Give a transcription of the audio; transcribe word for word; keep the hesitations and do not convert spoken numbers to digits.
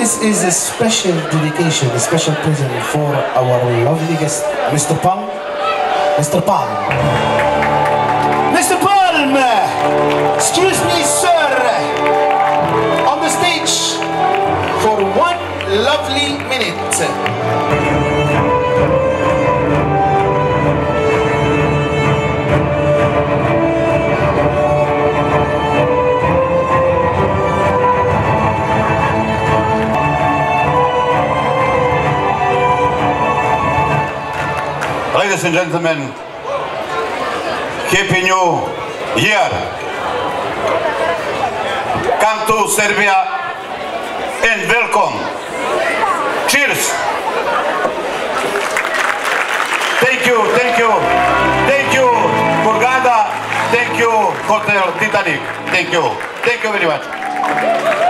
This is a special dedication, a special present for our lovely guest, Mister Palm. Mister Palm. Mister Palm! Excuse me, sir. On the stage for one lovely minute. Ladies and gentlemen, Happy New Year! Come to Serbia and welcome! Cheers! Thank you, thank you, thank you, Hurghada, thank you, Hotel Titanic, thank you, thank you very much.